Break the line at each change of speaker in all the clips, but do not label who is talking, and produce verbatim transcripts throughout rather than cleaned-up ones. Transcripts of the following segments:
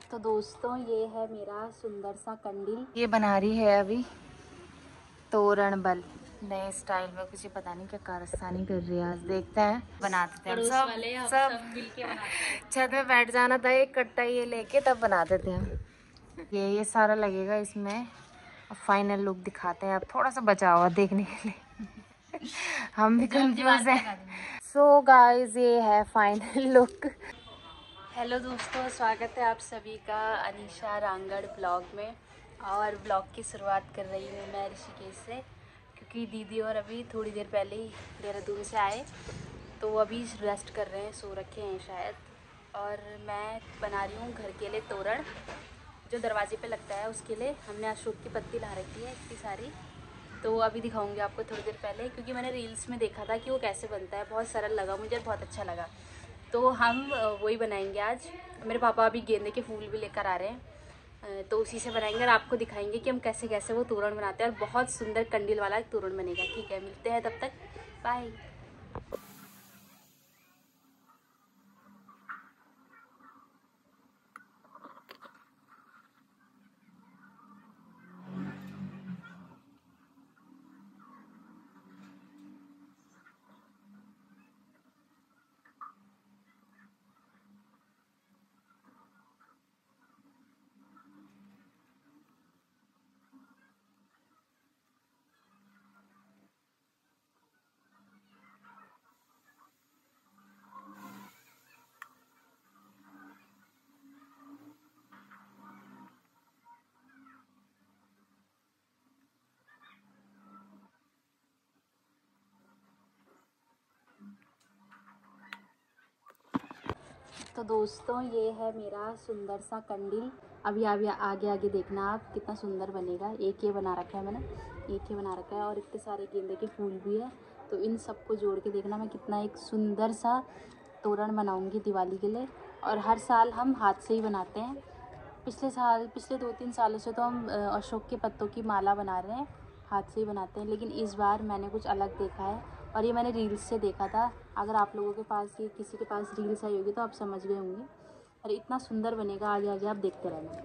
तो दोस्तों ये है मेरा सुंदर सा कंडील।
ये बना रही है अभी तोरण बल नए स्टाइल में। कुछ पता नहीं क्या कारस्तानी कर रही है। आज देखते हैं, बना देते हैं सब
वाले हम
सब,
सब मिलके बनाते हैं।
छत में बैठ जाना था एक कट्टा ये लेके, तब बना देते हैं। ये ये सारा लगेगा इसमें। अब फाइनल लुक दिखाते हैं। अब थोड़ा सा बचा हुआ देखने के लिए हम भी कंफ्यूज हैं। सो गाइस ये है फाइनल लुक।
हेलो दोस्तों, स्वागत है आप सभी का अनीशा रांगड़ ब्लॉग में। और ब्लॉग की शुरुआत कर रही हूँ मैं ऋषिकेश से, क्योंकि दीदी और अभी थोड़ी देर पहले ही देहरादून से आए, तो वो अभी रेस्ट कर रहे हैं, सो रखे हैं शायद। और मैं बना रही हूँ घर के लिए तोरण, जो दरवाजे पे लगता है उसके लिए। हमने अशोक की पत्ती ला रखी है इतनी सारी, तो अभी दिखाऊंगी आपको थोड़ी देर पहले, क्योंकि मैंने रील्स में देखा था कि वो कैसे बनता है। बहुत सरल लगा मुझे, बहुत अच्छा लगा, तो हम वही बनाएंगे आज। मेरे पापा अभी गेंदे के फूल भी लेकर आ रहे हैं, तो उसी से बनाएंगे और आपको दिखाएंगे कि हम कैसे कैसे वो तोरण बनाते हैं। और बहुत सुंदर कंडील वाला तोरण बनेगा। ठीक है, मिलते हैं तब तक, बाय। तो दोस्तों ये है मेरा सुंदर सा कंडील। अभी अभी आगे आगे देखना आप कितना सुंदर बनेगा। एक ये बना रखा है मैंने, एक ये बना रखा है, और इतने सारे गेंदे के फूल भी है। तो इन सबको जोड़ के देखना मैं कितना एक सुंदर सा तोरण बनाऊंगी दिवाली के लिए। और हर साल हम हाथ से ही बनाते हैं। पिछले साल पिछले दो तीन सालों से तो हम अशोक के पत्तों की माला बना रहे हैं, हाथ से ही बनाते हैं। लेकिन इस बार मैंने कुछ अलग देखा है, और ये मैंने रील्स से देखा था। अगर आप लोगों के पास ये किसी के पास रील्स आई होगी तो आप समझ गए होंगे। और इतना सुंदर बनेगा, आगे आगे आप देखते रहना।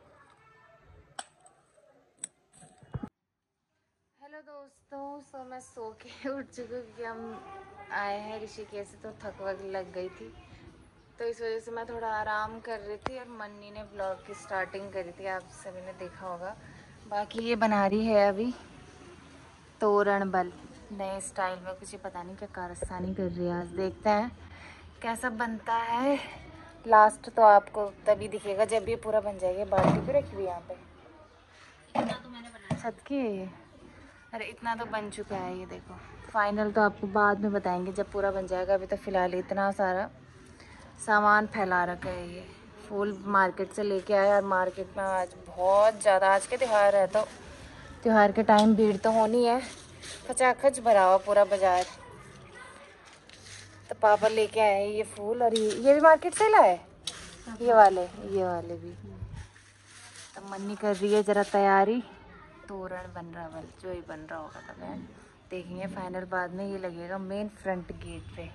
हेलो दोस्तों, सो मैं सो के उठ चुकी हूँ क्योंकि हम आए हैं ऋषिकेश से, तो थक वक लग गई थी, तो इस वजह से मैं थोड़ा आराम कर रही थी। और मन्नी ने ब्लॉग की स्टार्टिंग करी थी, आप सभी ने देखा होगा। बाकी ये बना रही है अभी तोरण बल नए स्टाइल में। कुछ पता नहीं क्या कारस्तानी कर रही है। आज देखते हैं कैसा बनता है। लास्ट तो आपको तभी दिखेगा जब ये पूरा बन जाएगा। बाल्टी भी रखी हुई यहाँ पे,
इतना तो मैंने बनाया।
छत की है ये। अरे इतना तो बन चुका है, ये देखो। फाइनल तो आपको बाद में बताएंगे जब पूरा बन जाएगा। अभी तो फिलहाल इतना सारा सामान फैला रखा है। ये फूल मार्केट से लेके आए, और मार्केट में आज बहुत ज़्यादा, आज के त्यौहार है तो त्यौहार के टाइम भीड़ तो होनी है। खचाखच भरा हुआ पूरा बाजार। तो पापा लेके आए ये फूल, और ये ये भी मार्केट से लाए, ये वाले ये वाले भी। तो मन्नी कर रही है जरा तैयारी। तोरण बन रहा, बल जो ही बन रहा होगा तो मैं देखेंगे फाइनल बाद में। ये लगेगा मेन फ्रंट गेट पे।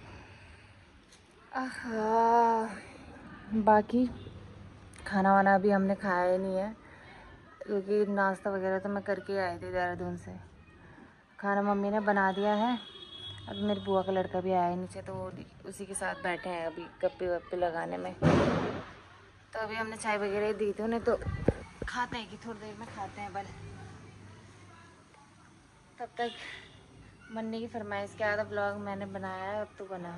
आहा, बाकी खाना वाना अभी हमने खाया ही नहीं है, क्योंकि नाश्ता वगैरह तो मैं करके आई थी देहरादून से। खाना मम्मी ने बना दिया है। अब मेरी बुआ का लड़का भी आया नीचे, तो उसी के साथ बैठे हैं अभी गप्पे वप्पे लगाने में। तो अभी हमने चाय वगैरह दी थी उन्हें, तो खाते हैं कि थोड़ी देर में खाते हैं बल। तब तक मन्नी की फरमाइश के आधा ब्लॉग मैंने बनाया है, अब तो बना।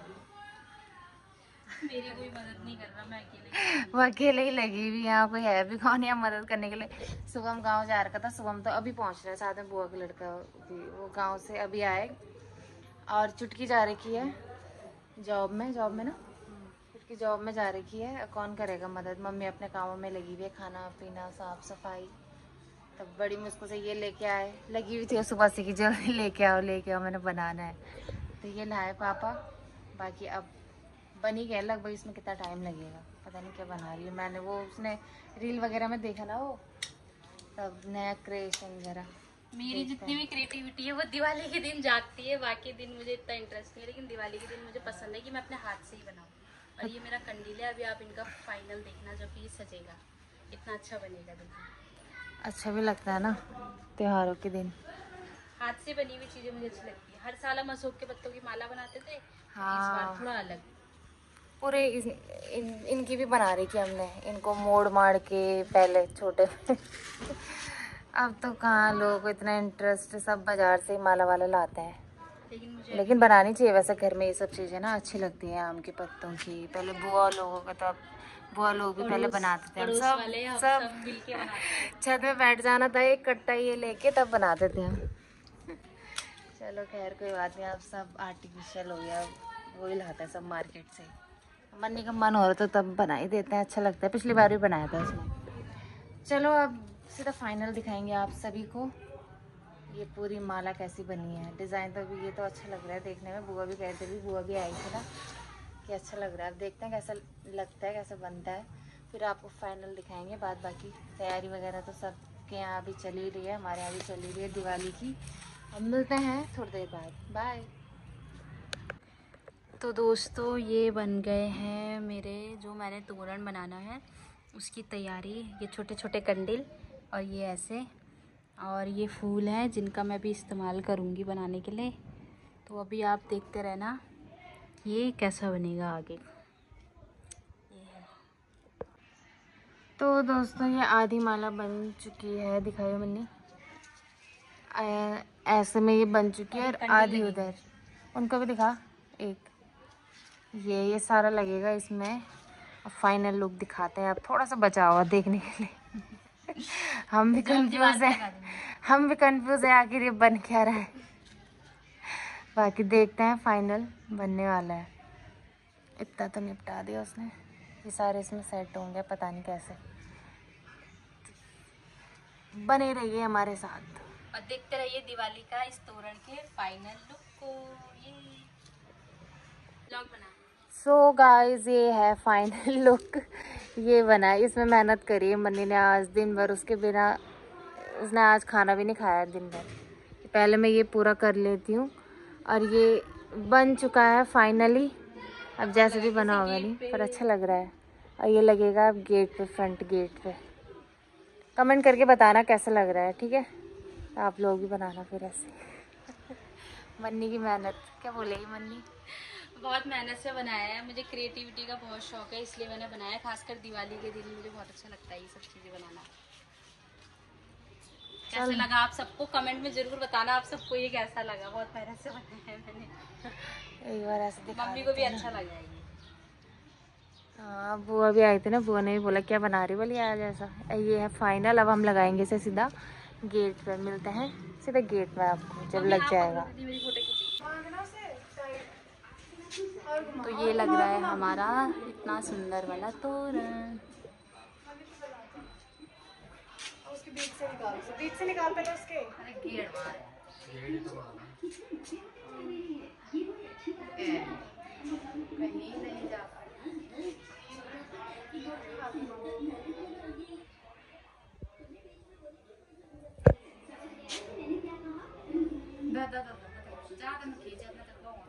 मेरी कोई मदद नहीं कर रहा, मैं अकेले
वो अकेले ही लगी हुई। यहाँ कोई है भी कौन यहाँ मदद करने के लिए। शुभम गांव जा रखा था, शुभम तो अभी पहुँच रहा है, साथ में बुआ का लड़का भी। वो गांव से अभी आए। और चुटकी जा रखी है जॉब में, जॉब में ना चुटकी जॉब में जा रखी है। कौन करेगा मदद, मम्मी अपने कामों में लगी हुई है, खाना पीना साफ सफाई। तब बड़ी मुश्किल से ये लेके आए, लगी हुई थी सुबह से कि जो लेके आओ लेके आओ, मैंने बनाना है। तो ये लाए पापा। बाकी अब बन ही गया लगभग। इसमें कितना टाइम लगेगा पता नहीं क्या बना रही है। मैंने वो उसने रील वगैरह में देखा ना, वो तब नया क्रिएशन जरा।
मेरी जितनी भी क्रिएटिविटी है वो दिवाली के दिन जागती है। बाकी दिन मुझे इतना इंटरेस्ट नहीं है, लेकिन दिवाली के दिन मुझे पसंद है कि मैं अपने हाथ से ही बनाऊँ। और ये मेरा कंडील है। अभी आप इनका फाइनल देखना जब ये सजेगा, इतना अच्छा बनेगा। देखिए
अच्छा भी लगता है ना त्योहारों के दिन।
हाथ से बनी हुई चीजें मुझे अच्छी लगती है। हर साल हम अशोक के पत्तों की माला बनाते थे,
हाँ।
इस बार थोड़ा अलग।
पूरे इस, इन, इनकी भी बना रही थी हमने, इनको मोड़ मार के पहले छोटे अब तो कहाँ लोग इतना इंटरेस्ट, सब बाजार से माला वाला लाते हैं।
लेकिन मुझे
लेकिन बनानी चाहिए वैसे घर में, ये सब चीज़ें ना अच्छी लगती हैं आम के पत्तों की। पहले बुआ लोगों का तो, बुआ लोग भी पहले बनाते थे, हम सब
वाले हम
सब
सब मिलके बनाते थे।
छत में बैठ जाना था, एक कट्टा ये लेके तब बनाते थे हम। चलो खैर कोई बात नहीं, अब सब आर्टिफिशियल हो गया, वही लाते हैं सब मार्केट से। मन्नी का मन हो रहा तो तब बना ही देते हैं, अच्छा लगता है। पिछली बार भी बनाया था उसने। चलो अब सीधा फाइनल दिखाएंगे आप सभी को, ये पूरी माला कैसी बनी है। डिज़ाइन तो भी ये तो अच्छा लग रहा है देखने में, बुआ भी कहते थे, बुआ भी आई थी ना कि अच्छा लग रहा है। अब देखते हैं कैसा लगता है, कैसा बनता है, फिर आपको फाइनल दिखाएंगे। बाद बाकी तैयारी वगैरह तो सब के यहाँ अभी चल ही रही है, हमारे यहाँ भी चल ही रही है दिवाली की। अब मिलते हैं थोड़ी देर बाद, बाय।
तो दोस्तों ये बन गए हैं मेरे, जो मैंने तोरण बनाना है उसकी तैयारी। ये छोटे छोटे कंडील और ये ऐसे, और ये फूल हैं जिनका मैं भी इस्तेमाल करूँगी बनाने के लिए। तो अभी आप देखते रहना ये कैसा बनेगा आगे। ये है।
तो दोस्तों ये आधी माला बन चुकी है, दिखाइए मन्नी। ऐसे में ये बन चुकी है, और आधी उधर, उनको भी दिखा। एक ये ये सारा लगेगा इसमें। अब फाइनल लुक दिखाते हैं, अब थोड़ा सा बचा हुआ देखने के लिए। हम भी कंफ्यूज है, हम भी कंफ्यूज है आखिर ये बन क्या रहा है। बाकी देखते हैं, फाइनल बनने वाला है। इतना तो निपटा दिया उसने, ये सारे इसमें सेट होंगे, पता नहीं कैसे। बने रहिए हमारे साथ
और देखते रहिए दिवाली का इस तोरण के फाइनल लुक को। ये ब्लॉग बना।
सो so गाइस ये है फाइनल लुक, ये बना है। इसमें मेहनत करी है मन्नी ने आज दिन भर, उसके बिना उसने आज खाना भी नहीं खाया दिन भर। पहले मैं ये पूरा कर लेती हूँ, और ये बन चुका है फाइनली। अब जैसे भी बना होगा नहीं, पर अच्छा लग रहा है। और ये लगेगा अब गेट पे, फ्रंट गेट पे। कमेंट करके बताना कैसा लग रहा है, ठीक है? तो आप लोग भी बनाना फिर ऐसे। मन्नी की मेहनत, क्या बोलेगी मन्नी?
बहुत मेहनत से बनाया है, मुझे क्रिएटिविटी का बहुत शौक है, इसलिए मैंने बनाया। खासकर दिवाली के दिन मुझे बहुत अच्छा लगता है ये सब चीज़ें बनाना। कैसा लगा आप सबको कमेंट में जरूर बताना, आप सबको ये कैसा लगा। बहुत मेहनत से बनाया है मैंने,
एक बार ऐसे दिखा।
मम्मी को भी अच्छा लगा ये।
हाँ बुआ भी आई थी ना, बुआ ने भी बोला क्या बना रही, बोली आज ऐसा। ये है फाइनल, अब हम लगाएंगे इसे सीधा गेट पे। मिलते हैं सीधा गेट में आपको जब लग जाएगा।
तो ये लग रहा है हमारा इतना सुंदर वाला तोरण।
उसके बीच से निकाल, बीच से निकाल पहले उसके।
अरे गेट मार। कहीं नहीं जा पा दा दा दा जा कर खींच अपने तक लो।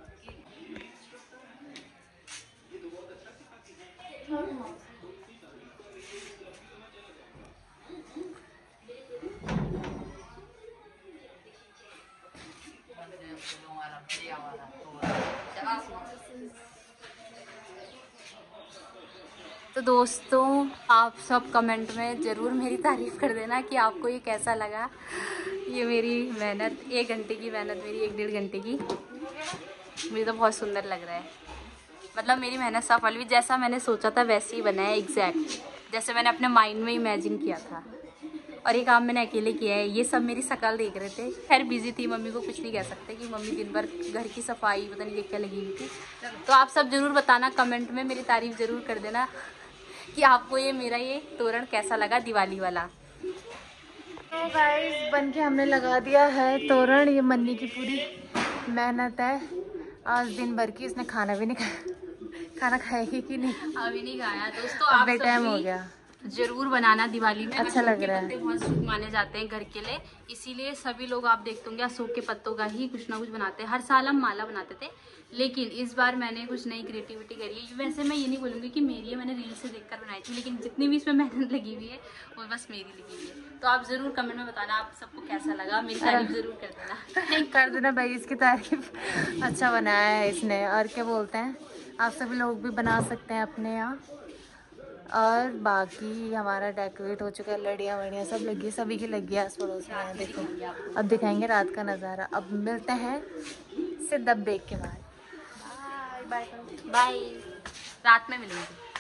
तो दोस्तों आप सब कमेंट में ज़रूर मेरी तारीफ़ कर देना कि आपको ये कैसा लगा। ये मेरी मेहनत, एक घंटे की मेहनत मेरी, एक डेढ़ घंटे की, मुझे तो बहुत सुंदर लग रहा है। मतलब मेरी मेहनत सफल भी, जैसा मैंने सोचा था वैसे ही बना है, एग्जैक्ट जैसे मैंने अपने माइंड में इमेजिन किया था। और ये काम मैंने अकेले किया है। ये सब मेरी शक्ल देख रहे थे, खैर बिजी थी, मम्मी को कुछ नहीं कह सकते कि मम्मी दिन भर घर की सफाई पता नहीं क्या लगी हुई थी। तो आप सब ज़रूर बताना कमेंट में, मेरी तारीफ़ ज़रूर कर देना कि आपको ये मेरा ये तोरण कैसा लगा दिवाली वाला।
तो गाइस बन के हमने लगा दिया है तोरण। ये मन्नी की पूरी मेहनत है, आज दिन भर की। इसने खाना भी नहीं खाया, खाना खाएगी कि नहीं
अभी नहीं खाया दोस्तों।
अब
आप
बेटाइम हो गया।
जरूर बनाना दिवाली में।
अच्छा लग रहा है।
पत्ते बहुत शुभ माने जाते हैं घर के लिए, इसीलिए सभी लोग आप देखते होंगे अशोक के पत्तों का ही कुछ ना कुछ बनाते हैं। हर साल हम माला बनाते थे, लेकिन इस बार मैंने कुछ नई क्रिएटिविटी करी है। वैसे मैं ये नहीं बोलूँगी कि मेरी है, मैंने रील से देखकर बनाई थी, लेकिन जितनी भी इसमें मेहनत लगी हुई है वो बस मेरी लगी हुई है। तो आप जरूर कमेंट में बताना आप सबको कैसा लगा, मेरी तारीफ जरूर कर देना।
कर देना भाई, इसकी तारीफ अच्छा बनाया है इसने। और क्या बोलते हैं, आप सभी लोग भी बना सकते हैं अपने यहाँ। और बाकी हमारा डेकोरेट हो चुका है, लड़ियाँ वड़ियाँ सब लगी है, सभी की लगी है आस पड़ोस में। देखो अब दिखाएंगे रात का नज़ारा। अब मिलते हैं सिर्फ ब्रेक के बाद।
बाय बाय, रात में मिलेंगे।